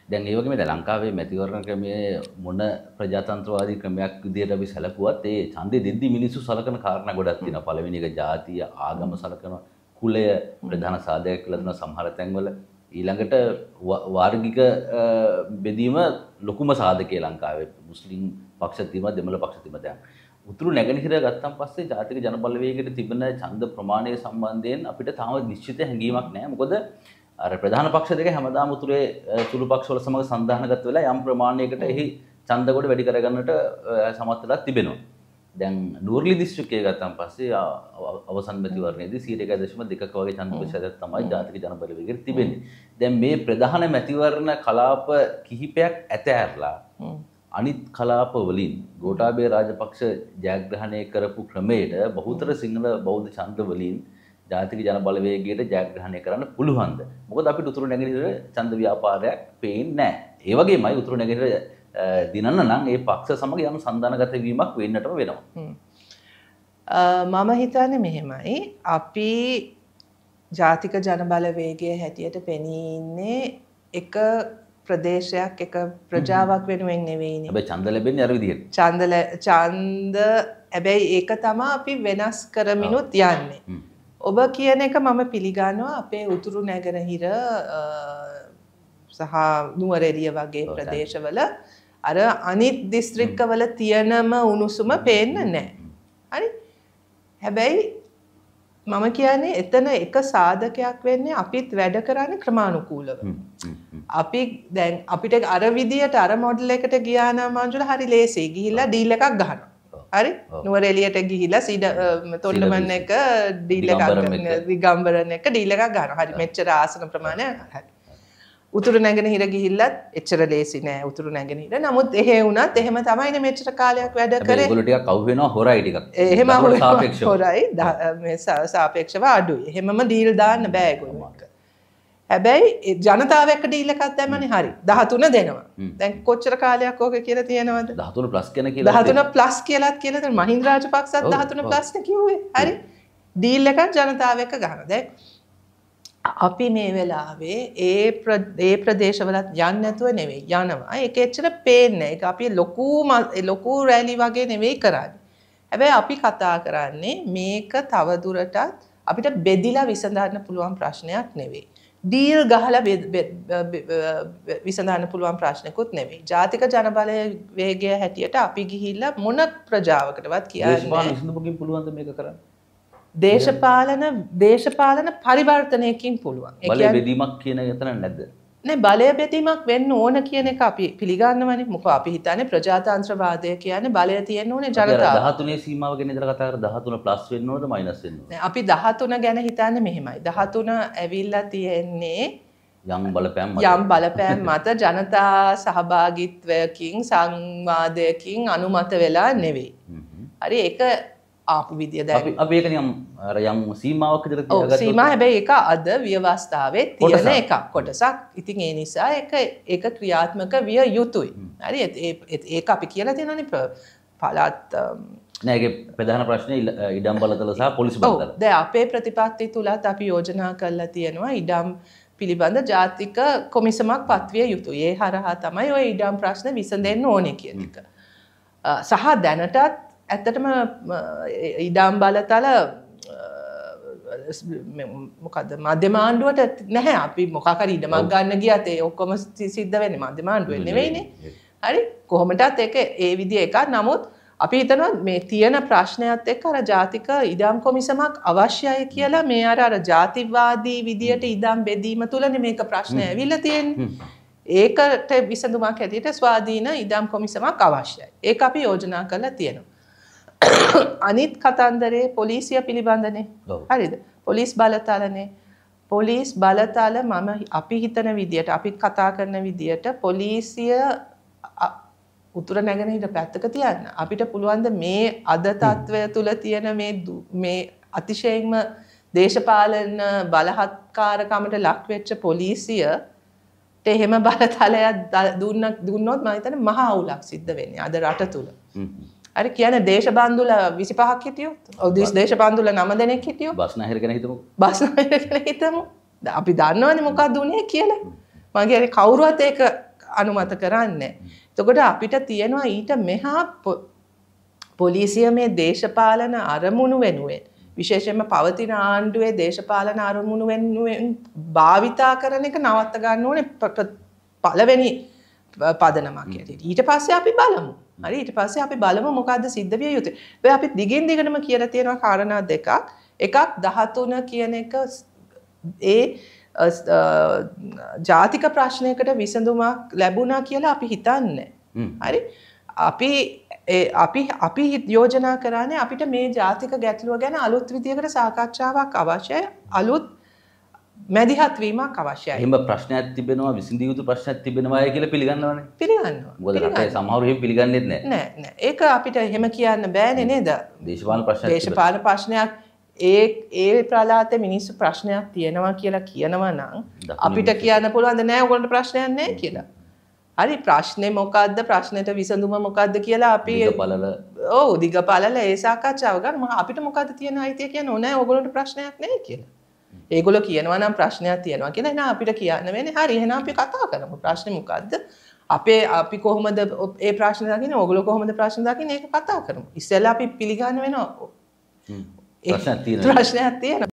දැන් ඒ වගේම ලංකාවේ මැතිවරණ ක්‍රමයේ මොන ප්‍රජාතන්ත්‍රවාදී ක්‍රමයක් විදියට අපි සැලකුවත් ඒ ඡන්දෙ දෙද්දි මිනිස්සු සලකන කාරණා ගොඩක් තියෙනවා. පළවෙනි එක ජාතිය, ආගම සලකනවා, කුලය ප්‍රධාන සාධකයක් කියලා දෙනවා සමහර තැන්වල. ඊළඟට වාර්ගික බෙදීම ලොකුම සාධකයේ ලංකාවේ. මුස්ලිම් පක්ෂ තියෙනවා, දෙමළ පක්ෂ තියෙනවා. දැන් උතුරු නැගෙනහිර ගත්තන් පස්සේ ජාතික ජනබලවේගයට තිබෙන ඡන්ද ප්‍රමාණය සම්බන්ධයෙන් අපිට තාම නිශ්චිත හැඟීමක් නැහැ. මොකද අර ප්‍රධාන පක්ෂ දෙක හැමදාම උතුරේ සුළු පක්ෂවල සමග සන්දානගත වෙලා යම් ප්‍රමාණයකට එහි ඡන්ද කොට වැඩි කරගන්නට සමත් වෙලා තිබෙනවා. දැන් නූර්ලි දිස්ත්‍රික්කය ගත්තන් පස්සේ අවසන් මැතිවරණයේදී 1.2ක වගේ ඡන්ද ප්‍රතිශතයක් තමයි ජාතික ජනබලවේගයට තිබෙන්නේ. දැන් මේ ප්‍රධාන මැතිවරණ කලාප කිහිපයක් ඇතෑරලා අනිත් කලාප වලින් ගෝඨාභය රාජපක්ෂ ජයග්‍රහණය කරපු ක්‍රමයට බහුතර සිංහල බෞද්ධ ඡන්ද වලින් ජාතික ජනබලවේගයට ජයග්‍රහණය කරන්න පුළුවන්ද? මොකද අපිට උතුරු නැගෙනහිර ඡන්ද ව්‍යාපාරයක් පේන්නේ නැහැ. ඒ වගේමයි උතුරු නැගෙනහිර දිනන්න නම් ඒ පක්ෂ සමග යම් සන්දානගත වීමක් වෙන්නටම වෙනවා. මම හිතන්නේ මෙහෙමයි. අපි ජාතික ජනබලවේගයේ හැටියට පෙනී ඉන්නේ එක ප්‍රදේශයක් එක ප්‍රජාවක් වෙනුවෙන් නෙවෙයිනේ. හැබැයි ඡන්ද ලැබෙන්නේ අර විදිහට. ඡන්ද හැබැයි ඒක තමයි අපි වෙනස් කරමිනුත් යන්නේ. ඔබ කියන එක මම පිළිගන්නවා. අපේ උතුරු නැගෙනහිර සහ නුවරඑළිය වගේ ප්‍රදේශවල අර අනිත් දිස්ත්‍රික්කවල තියෙනම උණුසුම පේන්නේ නැහැ. හරි? හැබැයි මම කියන්නේ එතන එක සාධකයක් වෙන්නේ අපිත් වැඩ කරන්නේ ක්‍රමානුකූලව. අපි දැන් අපිට අර විදියට අර මොඩල් එකට ගියා නම් මංජුල හරි ලේසියි. ගිහිල්ලා ඩීල් එකක් ගහනවා. හරි? නුවරඑළියට ගිහිල්ලා තොණ්ඩමන් එක ඩීල් එකක් දිගම්බරන් එක ඩීල් එකක් ගන්නවා. හරි මෙච්චර ආසන ප්‍රමාණයක් හරි. උතුරු නැගෙනහිර ගිහිල්ලත් එච්චර ලේසි නෑ උතුරු නැගෙනහිර. නමුත් එහෙ වුණත් එහෙම තමයිනේ මෙච්චර කාලයක් වැඩ කරේ. ඒගොල්ලෝ ටිකක් අවු වෙනවා හොරයි ටිකක්. එහෙම සාපේක්ෂව හොරයි මේ සාපේක්ෂව අඩුයි. එහෙමම ඩීල් දාන්න බෑ ඒගොල්ලෝට. හැබැයි ජනතාව එක්ක ඩීල් එකක් දැම්මනේ හරි. 13 දෙනවා. දැන් කොච්චර කාලයක් ඕක කියලා තියෙනවද? 13 ප්ලස් කියන කියලා. 13 ප්ලස් කියලාත් කියලා තමයි මහින්ද රාජපක්ෂත් 13 ප්ලස් නේ කිව්වේ. හරි. ඩීල් එකක් ජනතාව එක්ක ගන්නවා. දැන් අපි මේ වෙලාවේ ඒ ප්‍රදේශවලත් යන්නේ නැතුව නෙවෙයි යනවා. ඒක එච්චර පේන්නේ නැහැ. ඒක අපි ලොකු රැලි වගේ නෙවෙයි කරන්නේ. හැබැයි අපි කතා කරන්නේ මේක තව දුරටත් අපිට බෙදිලා විසඳන්න පුළුවන් ප්‍රශ්නයක් නෙවෙයි. ඩීල් ගහලා විසඳන්න පුළුවන් ප්‍රශ්නකුත් නෙවෙයි. ජාතික ජනබලවේගය හැටියට අපි ගිහිල්ලා මොන ප්‍රජාවකටවත් කියන්නේ දේශපාලන විසඳුමකින් පුළුවන්ද මේක කරන්න? දේශපාලන පරිවර්තනයකින් පුළුවන්. බලය බෙදීමක් කියන එතන නැද්ද? නෑ බලය බෙදීමක් වෙන්න ඕන කියන එක අපි පිළිගන්නවනේ. මොකද අපි හිතන්නේ ප්‍රජාතන්ත්‍රවාදය කියන්නේ බලය තියෙන්න ඕනේ ජනතාව. 13 සීමාව ගැන ඉතල කතා කර 13 ප්ලස් වෙන්න ඕනද මයිනස් වෙන්න ඕනද? නෑ අපි 13 ගැන හිතන්නේ මෙහෙමයි. 13 ඇවිල්ලා තියෙන්නේ යම් බලපෑම් මත ජනතා සහභාගීත්වයකින් සංවාදයකින් අනුමත වෙලා නෙවෙයි. හරි ඒක ආපු විදිය දැන් අපි ඒක නිකම් අර යම් සීමාවක් විතර තියාගත්තා. සීමා හැබැයි ඒක අද ව්‍යවස්ථාවේ තියෙන එකක් කොටසක්. ඉතින් ඒ නිසා ඒක ක්‍රියාත්මක විය යුතුයි. හරි ඒක අපි කියලා තියෙනනේ පළාත් නෑ ඒකේ ප්‍රධාන ප්‍රශ්නේ ඉඩම් බලතල සහ පොලිස් බලතල. දැන් අපේ ප්‍රතිපත්ති තුලත් අපි යෝජනා කරලා තියෙනවා ඉඩම් පිළිබඳ ජාතික කොමිසමක් පත්විය යුතුයි. ඒ හරහා තමයි ওই ඉඩම් ප්‍රශ්න විසඳෙන්න ඕනේ කියන එක. සහ දැනටත් ඇත්තටම ඉඩම් බලතල මොකද මධ්‍යම ආණ්ඩුවට නැහැ. අපි මොකක් හරි ඉඩමක් ගන්න ගියත් ඒ ඔක්කොම සිද්ධ වෙන්නේ මධ්‍යම ආණ්ඩුවෙන් නෙවෙයිනේ. හරි කොහොමදත් ඒක ඒ විදිය එකක්. නමුත් අපි හිතනවා මේ තියෙන ප්‍රශ්නයත් එක්ක අර ජාතික ඉඩම් කොමිසමක් අවශ්‍යයි කියලා මේ අර ජාතිවාදී විදියට ඉඩම් බෙදීම තුලනේ මේක ප්‍රශ්නය ඇවිල්ලා තියෙන්නේ. ඒකට විසඳුමක් හැටියට ස්වාධීන ඉඩම් කොමිසමක් අවශ්‍යයි. ඒක අපි යෝජනා කරලා තියෙනවා. අනිත් කතන්දරේ පොලිසිය පිළිබඳනේ. හරිද? පොලිස් බලතලනේ. පොලිස් බලතල අපි හිතන විදියට අපි කතා කරන විදියට පොලිසිය උතුර නැගෙනහිර පැත්තක තියන්න. අපිට පුළුවන් ද මේ අද තත්වය තුල තියෙන මේ අතිශයින්ම දේශපාලන බලහත්කාරකමට ලක් වෙච්ච පොලිසියට එහෙම බලතලයක් දුන්නොත් මම හිතන්නේ මහා අවුලක් සිද්ධ වෙන්නේ අද රට තුල. අර කියන්නේ දේශබන්දුල 25ක් හිටියොත් ඔව් දේශබන්දුල 9 දෙනෙක් හිටියොත් බස්නාහිර ගැන හිතමු. බස්නාහිර ගැන හිතමු. අපි දන්නවනේ මොකක්ද උනේ කියලා. මම කියන්නේ කවුරුවත් ඒක අනුමත කරන්නේ. එතකොට අපිට තියෙනවා ඊට මෙහා පොලිසිය මේ දේශපාලන අරමුණු වෙනුවෙන් විශේෂයෙන්ම පවතින ආණ්ඩුවේ දේශපාලන අරමුණු වෙනුවෙන් භාවිතා කරන එක නවත්ත ගන්න ඕනේ පළවෙනි පදනමක් ඇටියට. ඊට පස්සේ අපි බලමු. හරි ඊට පස්සේ අපි බලමු මොකද්ද සිද්ධ විය යුත්තේ. ඔය අපි දිගින් දිගටම කියලා තියෙනවා කාරණා දෙකක්. එකක් 13 කියන එක ඒ ජාතික ප්‍රශ්නයකට විසඳුමක් ලැබුණා කියලා අපි හිතන්නේ. හරි අපි යෝජනා කරන්නේ අපිට මේ ජාතික ගැටලුව ගැන අලුත් විදියකට සාකච්ඡාවක් අවශ්‍යයි. අලුත් මැදිහත් වීමක් අවශ්‍යයි. එහෙම ප්‍රශ්නයක් තිබෙනවා විසඳිය යුතු ප්‍රශ්නයක් තිබෙනවා කියලා පිළිගන්නවනේ. පිළිගන්නවා. මොකද රටේ සමහරව එහෙම පිළිගන්නේ නැහැ. නෑ. ඒක අපිට එහෙම කියන්න බෑනේ නේද? දේශපාලන ප්‍රශ්නයක් ඒ ප්‍රලාතේ මිනිස්සු ප්‍රශ්නයක් තියෙනවා කියලා කියනවා නම් අපිට කියන්න පුළුවන් නෑ ඔයගොල්ලන්ට ප්‍රශ්නයක් නෑ කියලා. හරි ප්‍රශ්නේ මොකද්ද ප්‍රශ්නෙට විසඳුම මොකද්ද කියලා අපි දිග පළල ඒ සාකච්ඡාව ගන්න අපිට මොකද්ද තියෙන අයිතිය කියන ඕනේ ඔයගොල්ලන්ට ප්‍රශ්නයක් නෑ කියලා. ඒගොල්ලෝ කියනවා නම් ප්‍රශ්නයක් තියෙනවා කියලා එහෙනම් අපිට කියන්න වෙන්නේ හරි එහෙනම් අපි කතා කරමු ප්‍රශ්නේ මොකද්ද අපි කොහොමද ඒ ප්‍රශ්න දකින්නේ ඔයගොල්ලෝ කොහොමද ප්‍රශ්න දකින්නේ ඒක කතා කරමු ඉස්සෙල්ලා අපි පිළිගන්න වෙනවා ප්‍රශ්නයක් තියෙනවා